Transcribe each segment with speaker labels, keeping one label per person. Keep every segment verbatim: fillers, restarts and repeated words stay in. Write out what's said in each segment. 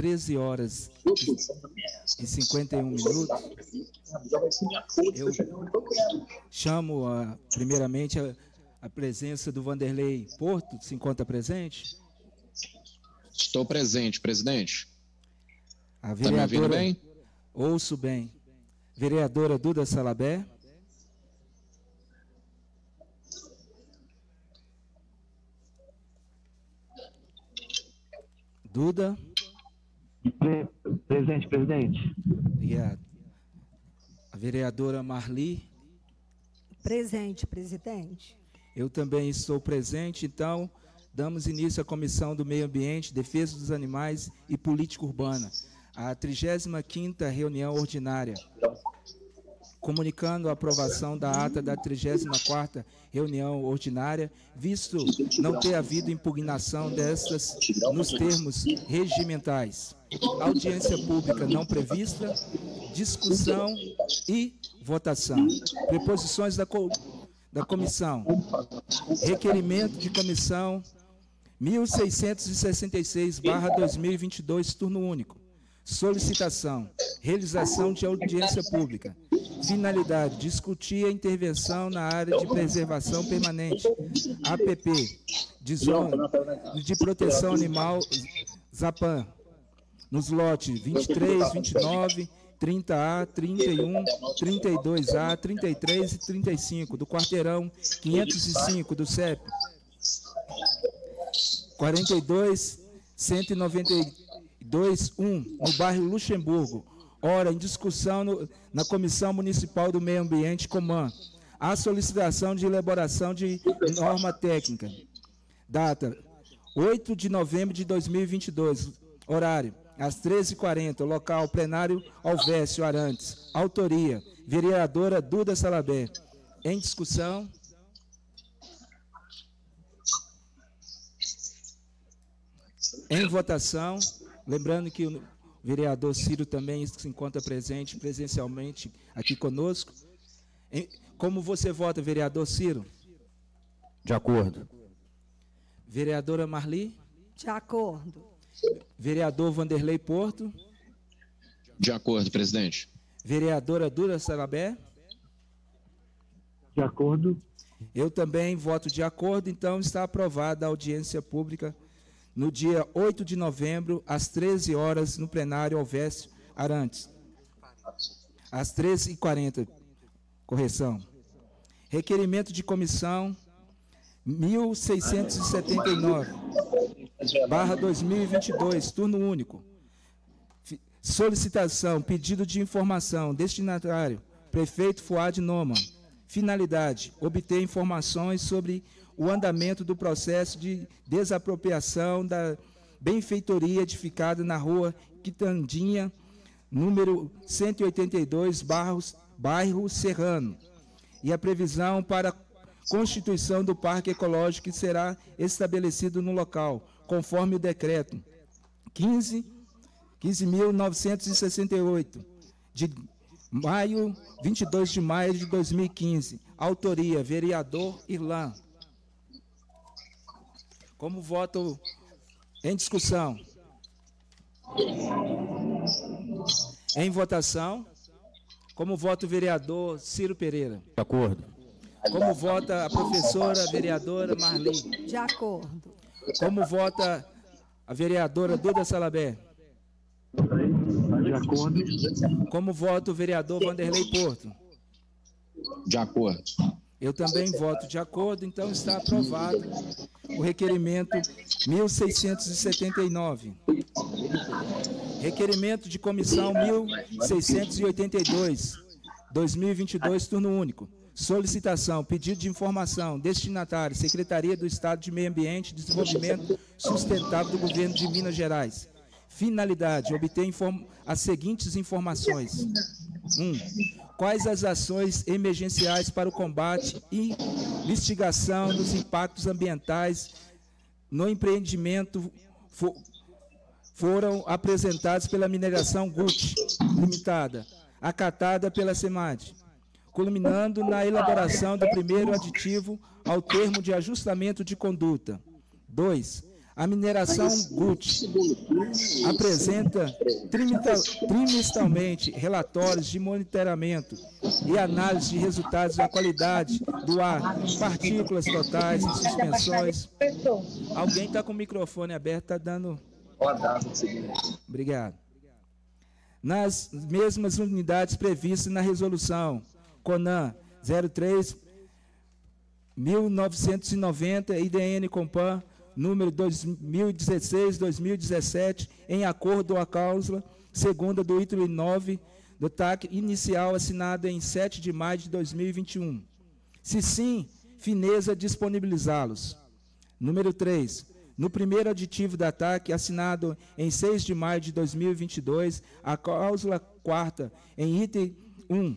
Speaker 1: treze horas e cinquenta e um minutos, eu chamo, a, primeiramente, a, a presença do Vanderlei Porto. Se encontra presente?
Speaker 2: Estou presente, presidente.
Speaker 1: A vereadora,
Speaker 2: tá me ouvindo bem?
Speaker 1: Ouço bem. Vereadora Duda Salabé. Duda.
Speaker 3: Pre presente, presidente.
Speaker 1: Obrigado. A vereadora Marli.
Speaker 4: Presente, presidente.
Speaker 1: Eu também estou presente, então damos início à Comissão do Meio Ambiente, Defesa dos Animais e Política Urbana, a trigésima quinta reunião ordinária, comunicando a aprovação da ata da trigésima quarta reunião ordinária, visto não ter havido impugnação destas nos termos regimentais. Audiência pública não prevista, discussão e votação. Preposições da, co da comissão. Requerimento de comissão mil seiscentos e sessenta e seis barra dois mil e vinte e dois, turno único. Solicitação. Realização de audiência pública. Finalidade: discutir a intervenção na área de preservação permanente, A P P, de zona de proteção animal Zapam, nos lotes vinte e três, vinte e nove, trinta A, trinta e um, trinta e dois A, trinta e três e trinta e cinco, do quarteirão quinhentos e cinco do C E P, quarenta e dois, cento e noventa e dois, um, no bairro Luxemburgo. Ora, em discussão no, na Comissão Municipal do Meio Ambiente, Comam, a solicitação de elaboração de norma técnica. Data: oito de novembro de dois mil e vinte e dois. Horário: às treze e quarenta. Local: plenário Alvécio Arantes. Autoria: vereadora Duda Salabé. Em discussão. Em votação. Lembrando que o vereador Ciro também se encontra presente presencialmente aqui conosco. Como você vota, vereador Ciro?
Speaker 3: De acordo.
Speaker 1: Vereadora Marli?
Speaker 4: De acordo.
Speaker 1: Vereador Vanderlei Porto?
Speaker 2: De acordo, presidente.
Speaker 1: Vereadora Duda Salabé?
Speaker 3: De acordo.
Speaker 1: Eu também voto de acordo, então está aprovada a audiência pública no dia oito de novembro, às treze horas, no plenário Alvécio Arantes. Às treze e quarenta, correção. Requerimento de comissão mil seiscentos e setenta e nove, barra dois mil e vinte e dois, turno único. Solicitação, pedido de informação, destinatário, prefeito Fuad Noman. Finalidade: obter informações sobre o andamento do processo de desapropriação da benfeitoria edificada na rua Quitandinha, número cento e oitenta e dois, bairro, bairro Serrano, e a previsão para a constituição do parque ecológico que será estabelecido no local, conforme o decreto quinze mil novecentos e sessenta e oito, de maio, vinte e dois de maio de dois mil e quinze. Autoria: vereador Irlan. Como voto em discussão? Em votação. Como vota o vereador Ciro Pereira?
Speaker 3: De acordo.
Speaker 1: Como vota a professora vereadora Marli?
Speaker 4: De acordo.
Speaker 1: Como vota a vereadora Duda Salabé?
Speaker 3: De acordo.
Speaker 1: Como vota o vereador Vanderlei Porto?
Speaker 2: De acordo.
Speaker 1: Eu também voto de acordo, então está aprovado o requerimento mil seiscentos e setenta e nove. Requerimento de comissão mil seiscentos e oitenta e dois, dois mil e vinte e dois, turno único. Solicitação, pedido de informação, destinatário, Secretaria do Estado de Meio Ambiente e Desenvolvimento Sustentável do Governo de Minas Gerais. Finalidade: obter as seguintes informações. um. Quais as ações emergenciais para o combate e mitigação dos impactos ambientais no empreendimento for, foram apresentados pela mineração G U T Limitada, acatada pela SEMAD, culminando na elaboração do primeiro aditivo ao termo de ajustamento de conduta. dois. A mineração Gucci apresenta trimestralmente relatórios de monitoramento e análise de resultados da qualidade do ar, partículas totais e suspensões. Alguém está com o microfone aberto, está dando... Obrigado. Nas mesmas unidades previstas na resolução CONAN zero três mil novecentos e noventa, I D N Compan número dois mil e dezesseis a dois mil e dezessete, em acordo com a cláusula segunda do item nove do T A C inicial, assinada em sete de maio de dois mil e vinte e um. Se sim, fineza disponibilizá-los. Número três. No primeiro aditivo da T A C, assinado em seis de maio de dois mil e vinte e dois, a cláusula quarta, em item um,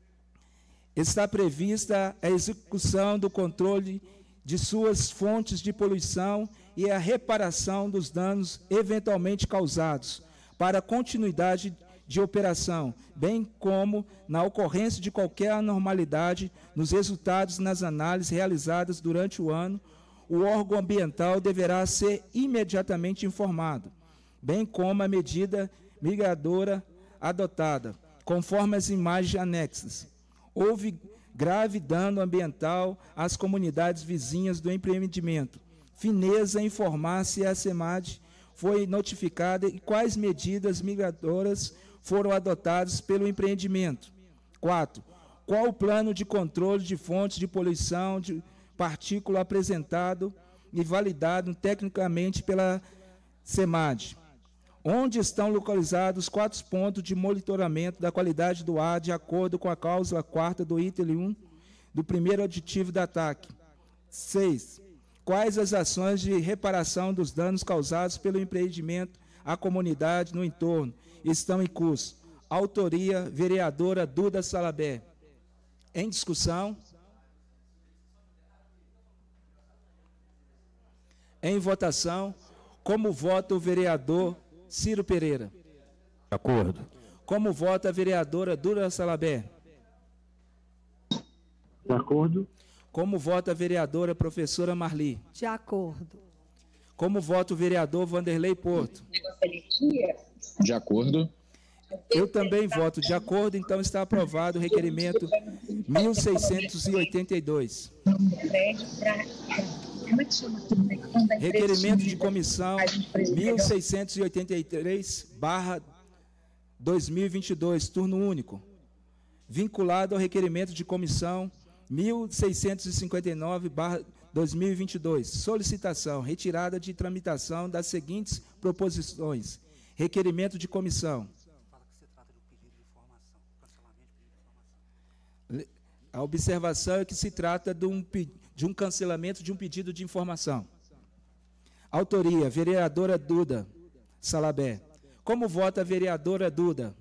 Speaker 1: está prevista a execução do controle de suas fontes de poluição e a reparação dos danos eventualmente causados, para a continuidade de operação, bem como na ocorrência de qualquer anormalidade nos resultados nas análises realizadas durante o ano. O órgão ambiental deverá ser imediatamente informado, bem como a medida mitigadora adotada, conforme as imagens anexas. Houve grave dano ambiental às comunidades vizinhas do empreendimento. Fineza informar se a SEMAD foi notificada e quais medidas mitigadoras foram adotadas pelo empreendimento. quatro. Qual o plano de controle de fontes de poluição de partícula apresentado e validado tecnicamente pela SEMAD? Onde estão localizados os quatro pontos de monitoramento da qualidade do ar, de acordo com a cláusula quarta do item um do primeiro aditivo da T A C? seis. Quais as ações de reparação dos danos causados pelo empreendimento à comunidade no entorno estão em curso? Autoria, vereadora Duda Salabé. Em discussão. Em votação. Como vota o vereador Ciro Pereira?
Speaker 3: De acordo.
Speaker 1: Como vota a vereadora Duda Salabé?
Speaker 3: De acordo.
Speaker 1: Como vota a vereadora professora Marli?
Speaker 4: De acordo.
Speaker 1: Como vota o vereador Vanderlei Porto?
Speaker 2: De acordo.
Speaker 1: Eu também voto de acordo, então está aprovado o requerimento mil seiscentos e oitenta e dois. Requerimento de comissão mil seiscentos e oitenta e três barra dois mil e vinte e dois, turno único, vinculado ao requerimento de comissão mil seiscentos e cinquenta e nove barra dois mil e vinte e dois, solicitação, retirada de tramitação das seguintes proposições. Requerimento de comissão. A observação é que se trata de um, de um cancelamento de um pedido de informação. Autoria, vereadora Duda Salabé. Como vota a vereadora Duda?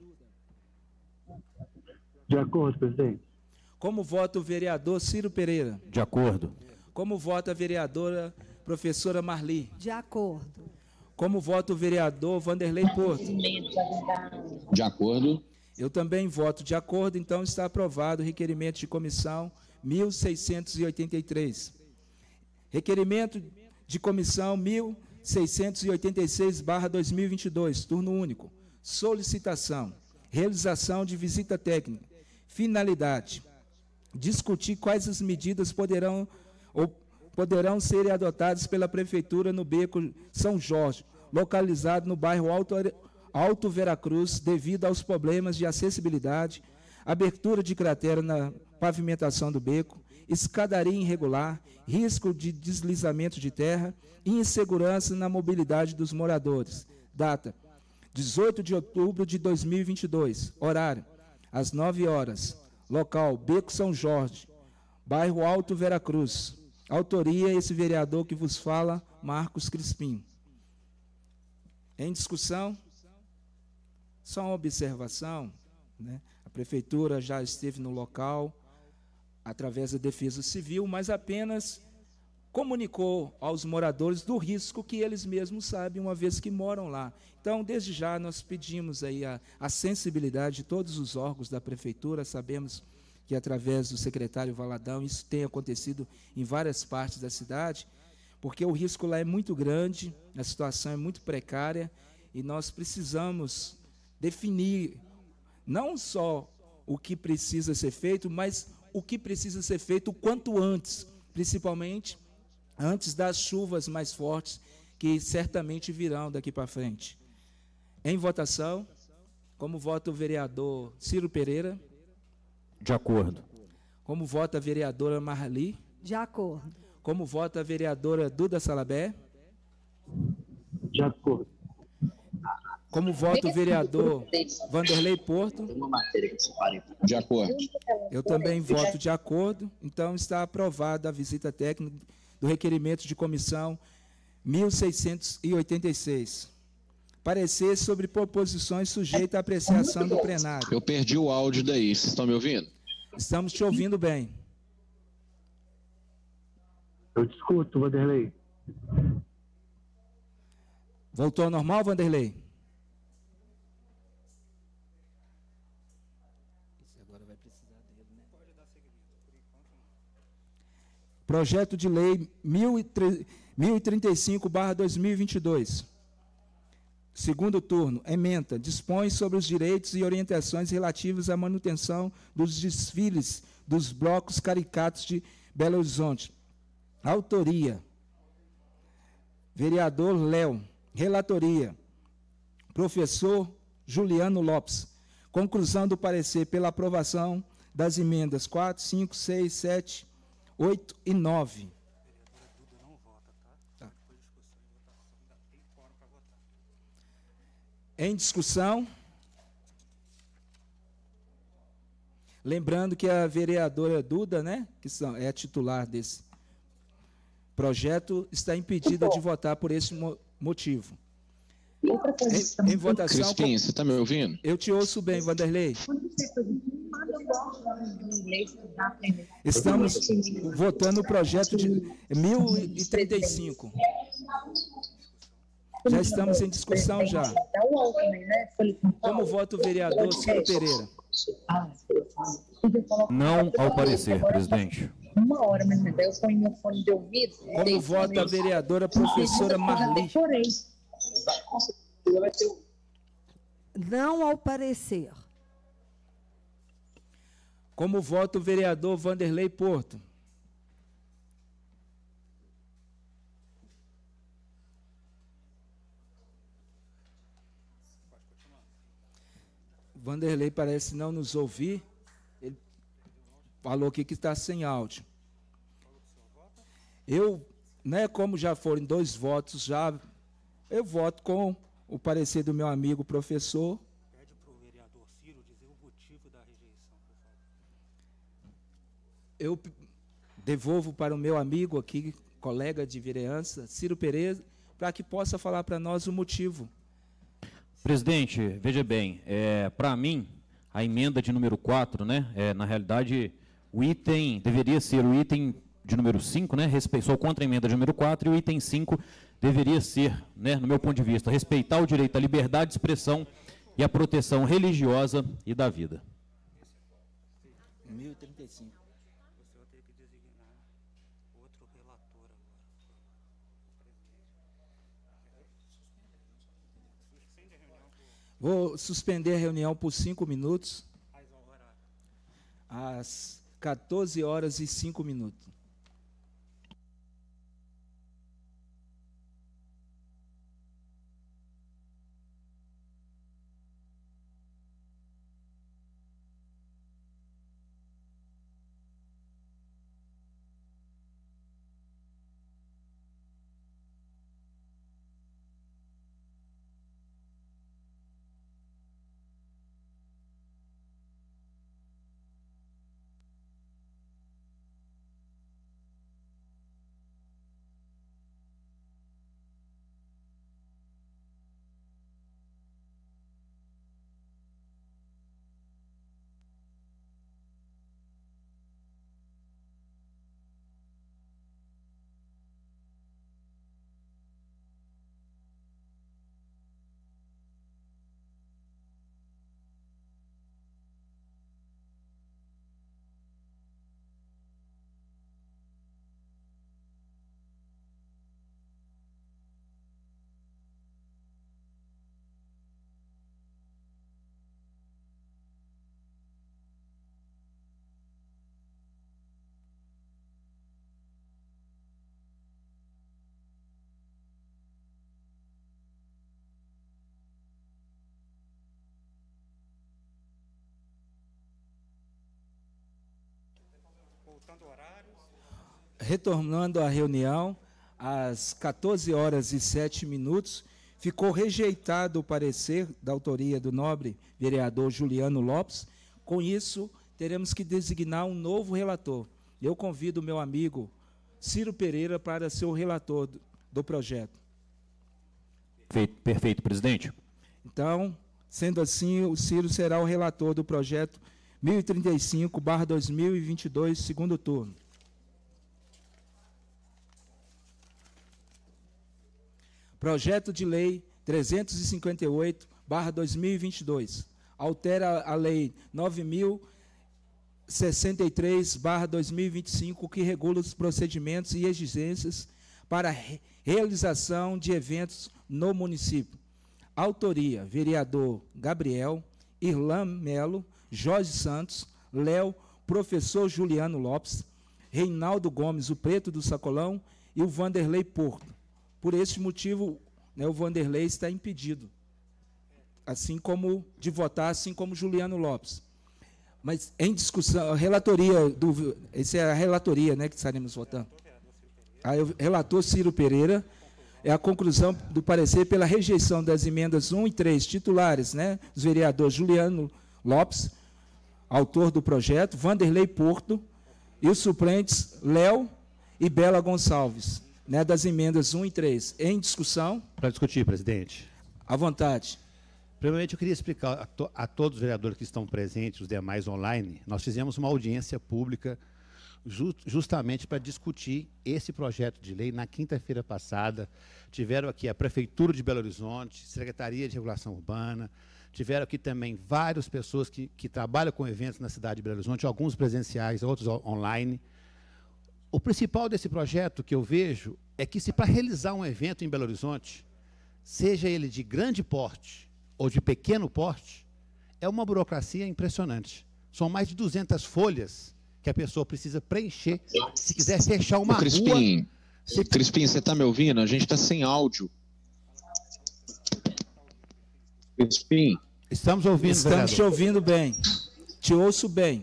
Speaker 3: De acordo, presidente.
Speaker 1: Como vota o vereador Ciro Pereira?
Speaker 3: De acordo.
Speaker 1: Como vota a vereadora professora Marli?
Speaker 4: De acordo.
Speaker 1: Como vota o vereador Vanderlei Porto?
Speaker 2: De acordo.
Speaker 1: Eu também voto de acordo, então está aprovado o requerimento de comissão mil seiscentos e oitenta e três. Requerimento de comissão mil seiscentos e oitenta e seis barra dois mil e vinte e dois, turno único. Solicitação, realização de visita técnica. Finalidade, discutir quais as medidas poderão, ou poderão ser adotadas pela Prefeitura no Beco São Jorge, localizado no bairro Alto Alto Veracruz, devido aos problemas de acessibilidade, abertura de cratera na pavimentação do beco, escadaria irregular, risco de deslizamento de terra e insegurança na mobilidade dos moradores. Data, dezoito de outubro de dois mil e vinte e dois. Horário, às nove horas. Local, Beco São Jorge, bairro Alto Veracruz. Autoria, esse vereador que vos fala, Marcos Crispim. Em discussão? Só uma observação, né? A Prefeitura já esteve no local, através da Defesa Civil, mas apenas comunicou aos moradores do risco que eles mesmos sabem, uma vez que moram lá. Então, desde já, nós pedimos aí a, a sensibilidade de todos os órgãos da Prefeitura. Sabemos que, através do secretário Valadão, isso tem acontecido em várias partes da cidade, porque o risco lá é muito grande, a situação é muito precária, e nós precisamos definir não só o que precisa ser feito, mas o que precisa ser feito o quanto antes, principalmente antes das chuvas mais fortes, que certamente virão daqui para frente. Em votação, como vota o vereador Ciro Pereira?
Speaker 3: De acordo.
Speaker 1: Como vota a vereadora Marli?
Speaker 4: De acordo.
Speaker 1: Como vota a vereadora Duda Salabé?
Speaker 3: De acordo.
Speaker 1: Como vota o vereador Vanderlei Porto?
Speaker 2: De acordo.
Speaker 1: Eu também voto de acordo. Então, está aprovada a visita técnica do requerimento de comissão mil seiscentos e oitenta e seis. Parecer sobre proposições sujeita à apreciação do plenário.
Speaker 2: Eu perdi o áudio daí. Vocês estão me ouvindo?
Speaker 1: Estamos te ouvindo bem.
Speaker 3: Eu te escuto, Vanderlei.
Speaker 1: Voltou ao normal, Vanderlei? Projeto de Lei mil e trinta e cinco barra dois mil e vinte e dois. Segundo turno, ementa, dispõe sobre os direitos e orientações relativos à manutenção dos desfiles dos blocos caricatos de Belo Horizonte. Autoria, vereador Léo. Relatoria, professor Juliano Lopes. Conclusão do parecer pela aprovação das emendas quatro, cinco, seis, sete, oito e nove. Tá. Em discussão. Lembrando que a vereadora Duda, né, que são, é a titular desse projeto, está impedida de votar por esse mo motivo. Em, em votação...
Speaker 2: Crispim, você está me ouvindo?
Speaker 1: Eu te ouço bem, Vanderlei. Estamos votando o projeto de mil e trinta e cinco. Já estamos em discussão já. Como vota o vereador Ciro Pereira?
Speaker 3: Não ao parecer, presidente.
Speaker 5: Uma hora, mas eu ponho meu fone de ouvido.
Speaker 1: Como vota a vereadora professora Marli?
Speaker 4: Não ao parecer.
Speaker 1: Como vota o vereador Vanderlei Porto? Vanderlei parece não nos ouvir. Ele falou aqui que está sem áudio. Eu, né, como já foram dois votos, já eu voto com o parecer do meu amigo professor.
Speaker 6: Pede para o vereador Ciro dizer o motivo da rejeição, por favor.
Speaker 1: Eu devolvo para o meu amigo aqui, colega de vereança, Ciro Pereira, para que possa falar para nós o motivo.
Speaker 3: Presidente, veja bem, é, para mim, a emenda de número quatro, né, é, na realidade, o item deveria ser o item de número cinco, né, respe... sou contra a emenda de número quatro, e o item cinco deveria ser, né, no meu ponto de vista, respeitar o direito à liberdade de expressão e à proteção religiosa e da vida.
Speaker 1: mil e trinta e cinco.
Speaker 6: Você vai ter que designar outro relator agora.
Speaker 1: Vou suspender a reunião por cinco minutos, às quatorze horas e cinco minutos.
Speaker 6: Voltando horários.
Speaker 1: Retornando à reunião, às quatorze horas e sete minutos, ficou rejeitado o parecer da autoria do nobre vereador Juliano Lopes. Com isso, teremos que designar um novo relator. Eu convido o meu amigo Ciro Pereira para ser o relator do, do projeto.
Speaker 3: Perfeito, perfeito, presidente.
Speaker 1: Então, sendo assim, o Ciro será o relator do projeto mil e trinta e cinco barra dois mil e vinte e dois, segundo turno. Projeto de Lei trezentos e cinquenta e oito barra dois mil e vinte e dois. Altera a Lei nove mil e sessenta e três barra dois mil e vinte e cinco, que regula os procedimentos e exigências para a re realização de eventos no município. Autoria: vereador Gabriel, Irlan Melo, Jorge Santos, Léo, professor Juliano Lopes, Reinaldo Gomes, o Preto do Sacolão, e o Vanderlei Porto. Por este motivo, né, o Vanderlei está impedido, assim como de votar, assim como Juliano Lopes. Mas em discussão, a relatoria do, essa é a relatoria, né, que estaremos votando. Aí o relator Ciro Pereira é a conclusão do parecer pela rejeição das emendas um e três titulares, né, dos vereadores Juliano Lopes, autor do projeto, Vanderlei Porto, e os suplentes Léo e Bela Gonçalves, né, das emendas um e três. Em discussão.
Speaker 7: Para discutir, presidente.
Speaker 1: À vontade.
Speaker 7: Primeiramente, eu queria explicar a, to a todos os vereadores que estão presentes, os demais online, nós fizemos uma audiência pública ju justamente para discutir esse projeto de lei. Na quinta-feira passada, tiveram aqui a Prefeitura de Belo Horizonte, Secretaria de Regulação Urbana, tiveram aqui também várias pessoas que, que trabalham com eventos na cidade de Belo Horizonte, alguns presenciais, outros online. O principal desse projeto que eu vejo é que, se para realizar um evento em Belo Horizonte, seja ele de grande porte ou de pequeno porte, é uma burocracia impressionante. São mais de duzentas folhas que a pessoa precisa preencher se quiser fechar uma
Speaker 2: Ô, Crispim,
Speaker 7: rua. Se...
Speaker 2: Crispim, você está me ouvindo? A gente está sem áudio. Crispim.
Speaker 7: Estamos ouvindo,
Speaker 1: Estamos
Speaker 7: vereador.
Speaker 1: te ouvindo bem. Te ouço bem.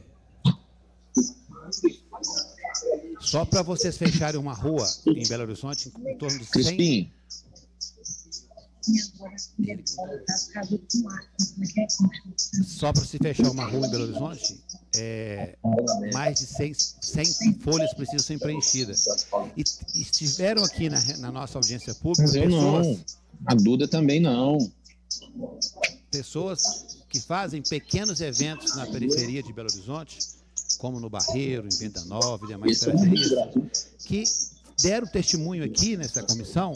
Speaker 7: Só para vocês fecharem uma rua em Belo Horizonte, em torno de cem...
Speaker 2: Crispim.
Speaker 7: Só para se fechar uma rua em Belo Horizonte, é, mais de cem, cem folhas precisam ser preenchidas. E, e estiveram aqui na, na nossa audiência pública
Speaker 2: Mas eu
Speaker 7: pessoas,
Speaker 2: não. A Duda também não.
Speaker 7: pessoas que fazem pequenos eventos na periferia de Belo Horizonte, como no Barreiro, em Venda Nova e demais periferias, que deram testemunho aqui nessa comissão.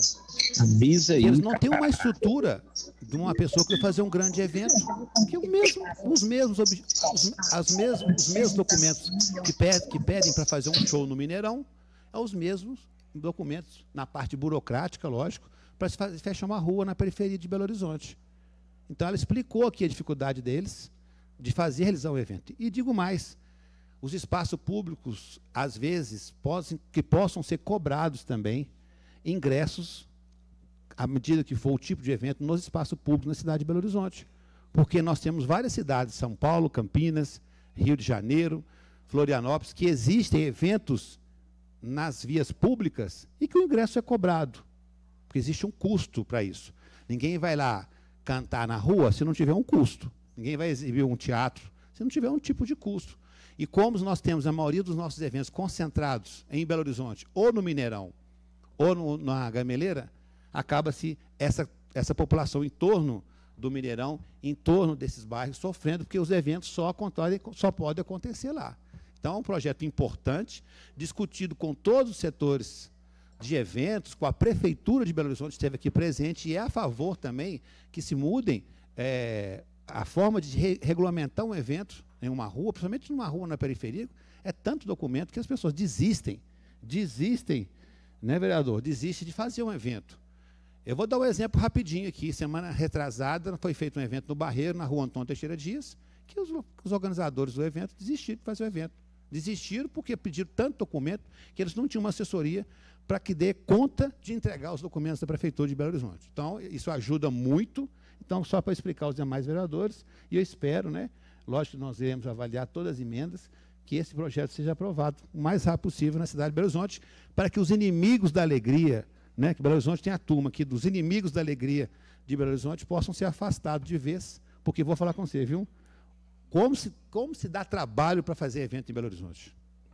Speaker 2: Avisa aí.
Speaker 7: Eles não têm uma estrutura de uma pessoa que vai fazer um grande evento, que o mesmo, os, mesmos, os, as mesmos, os mesmos documentos que, ped, que pedem para fazer um show no Mineirão, é os mesmos documentos, na parte burocrática, lógico, para se fazer, fechar uma rua na periferia de Belo Horizonte. Então, ela explicou aqui a dificuldade deles de fazer, realizar o evento. E digo mais, os espaços públicos, às vezes, possam, que possam ser cobrados também ingressos, à medida que for o tipo de evento, nos espaços públicos na cidade de Belo Horizonte. Porque nós temos várias cidades, São Paulo, Campinas, Rio de Janeiro, Florianópolis, que existem eventos nas vias públicas e que o ingresso é cobrado, porque existe um custo para isso. Ninguém vai lá cantar na rua se não tiver um custo. Ninguém vai exibir um teatro se não tiver um tipo de custo. E como nós temos a maioria dos nossos eventos concentrados em Belo Horizonte, ou no Mineirão, ou no, na Gameleira, acaba-se essa, essa população em torno do Mineirão, em torno desses bairros, sofrendo, porque os eventos só, só podem acontecer lá. Então, é um projeto importante, discutido com todos os setores de eventos, com a Prefeitura de Belo Horizonte, esteve aqui presente, e é a favor também que se mudem é, a forma de re regulamentar um evento em uma rua, principalmente numa rua na periferia. É tanto documento que as pessoas desistem, desistem, né, vereador? Desistem de fazer um evento. Eu vou dar um exemplo rapidinho aqui. Semana retrasada foi feito um evento no Barreiro, na rua Antônio Teixeira Dias, que os, os organizadores do evento desistiram de fazer o evento. Desistiram porque pediram tanto documento que eles não tinham uma assessoria para que dê conta de entregar os documentos da Prefeitura de Belo Horizonte. Então, isso ajuda muito. Então, só para explicar aos demais vereadores, e eu espero, né, lógico que nós iremos avaliar todas as emendas, que esse projeto seja aprovado o mais rápido possível na cidade de Belo Horizonte, para que os inimigos da alegria, né, que Belo Horizonte tem a turma aqui, dos inimigos da alegria de Belo Horizonte, possam ser afastados de vez, porque vou falar com você, viu? Como se, como se dá trabalho para fazer evento em Belo Horizonte?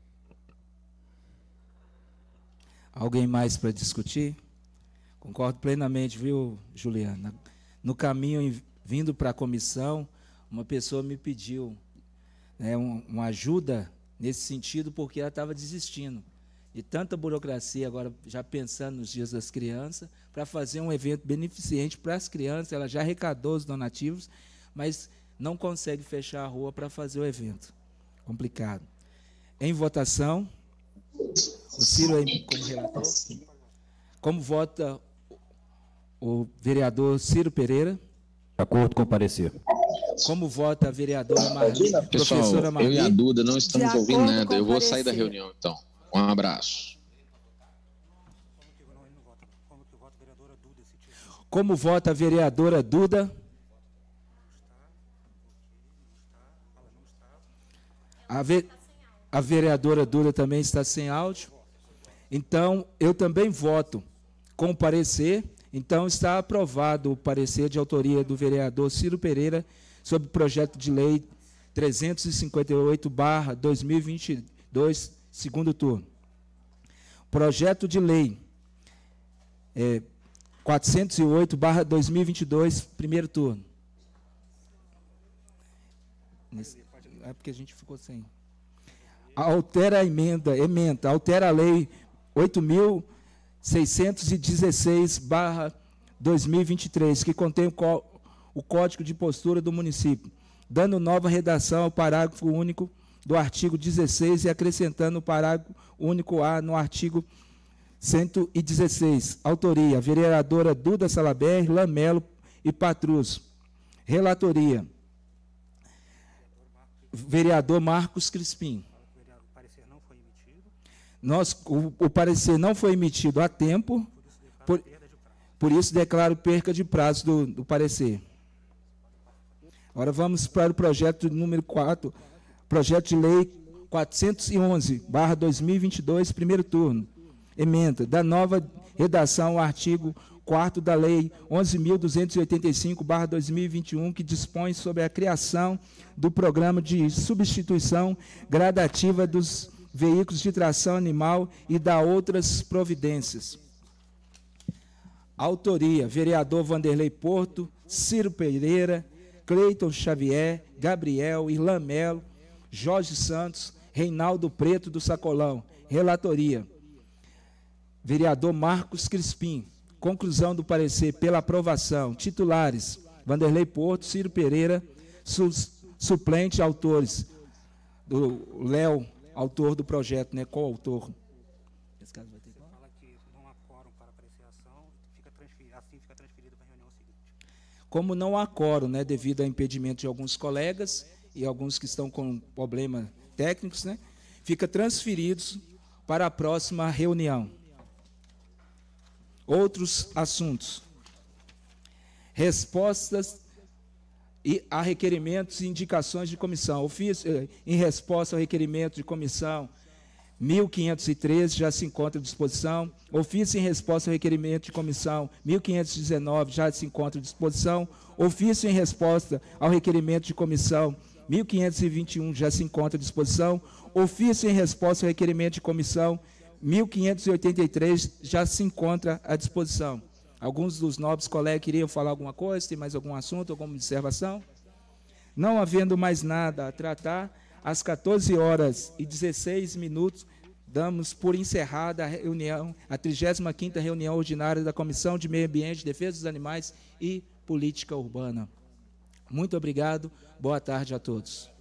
Speaker 1: Alguém mais para discutir? Concordo plenamente, viu, Juliana? No caminho, vindo para a comissão, uma pessoa me pediu, né, um, uma ajuda nesse sentido, porque ela estava desistindo de tanta burocracia, agora já pensando nos dias das crianças, para fazer um evento beneficente para as crianças. Ela já arrecadou os donativos, mas não consegue fechar a rua para fazer o evento. Complicado. Em votação, o Ciro aí como relator. Como vota o vereador Ciro Pereira?
Speaker 3: De acordo com o parecer.
Speaker 1: Como vota a vereadora Marli,
Speaker 2: Pessoal,
Speaker 1: professora Marli?
Speaker 2: eu e a Duda não estamos
Speaker 4: De
Speaker 2: ouvindo
Speaker 4: acordo
Speaker 2: nada.
Speaker 4: com
Speaker 2: Eu
Speaker 4: o
Speaker 2: vou sair da
Speaker 4: parecer.
Speaker 2: reunião, então. Um abraço.
Speaker 6: Como que não, ele não vota, não. Como que vota a vereadora Duda esse tipo?
Speaker 1: Como vota a vereadora Duda? A, ve a vereadora Duda também está sem áudio. Então, eu também voto com o parecer. Então, está aprovado o parecer de autoria do vereador Ciro Pereira sobre o projeto de lei trezentos e cinquenta e oito barra dois mil e vinte e dois, segundo turno. Projeto de lei é, quatrocentos e oito barra dois mil e vinte e dois, primeiro turno. Nesse, é porque a gente ficou sem. Altera a emenda, emenda, altera a lei oito mil seiscentos e dezesseis barra dois mil e vinte e três, que contém o, có o Código de Postura do município, dando nova redação ao parágrafo único do artigo dezesseis e acrescentando o parágrafo único A no artigo cento e dezesseis. Autoria, vereadora Duda Salaber, Lamelo e Patrus. Relatoria, vereador Marcos Crispim.
Speaker 6: O parecer não foi emitido,
Speaker 1: Nós, o, o parecer não foi emitido a tempo, por, por isso declaro perca de prazo do, do parecer. Agora vamos para o projeto número quatro, projeto de lei quatrocentos e onze barra dois mil e vinte e dois, primeiro turno. Emenda da nova redação ao artigo quarto da lei onze mil duzentos e oitenta e cinco barra dois mil e vinte e um, que dispõe sobre a criação do programa de substituição gradativa dos veículos de tração animal e da outras providências. Autoria, vereador Vanderlei Porto, Ciro Pereira, Cleiton Xavier, Gabriel, Irlan Melo, Jorge Santos, Reinaldo Preto do Sacolão. Relatoria, vereador Marcos Crispim. Conclusão do parecer pela aprovação. Titulares, Vanderlei Porto, Ciro Pereira, su suplente, autores, do Léo, autor do projeto, né, coautor. Esse caso vai ter que...
Speaker 6: fala que não há quórum para apreciação, fica transferido, assim fica transferido para a reunião seguinte.
Speaker 1: Como não há quórum, né, devido ao impedimento de alguns colegas e alguns que estão com problemas técnicos, né, fica transferidos para a próxima reunião. Outros assuntos. Respostas e a requerimentos e indicações de comissão. Ofício, em resposta ao requerimento de comissão mil quinhentos e treze, já se encontra à disposição. Ofício em resposta ao requerimento de comissão mil quinhentos e dezenove, já se encontra à disposição. Ofício em resposta ao requerimento de comissão mil quinhentos e vinte e um, já se encontra à disposição. Ofício em resposta ao requerimento de comissão mil quinhentos e oitenta e três, já se encontra à disposição. Alguns dos nobres colegas queriam falar alguma coisa, tem mais algum assunto, alguma observação? Não havendo mais nada a tratar, às quatorze horas e dezesseis minutos, damos por encerrada a reunião, a trigésima quinta reunião ordinária da Comissão de Meio Ambiente, Defesa dos Animais e Política Urbana. Muito obrigado, boa tarde a todos.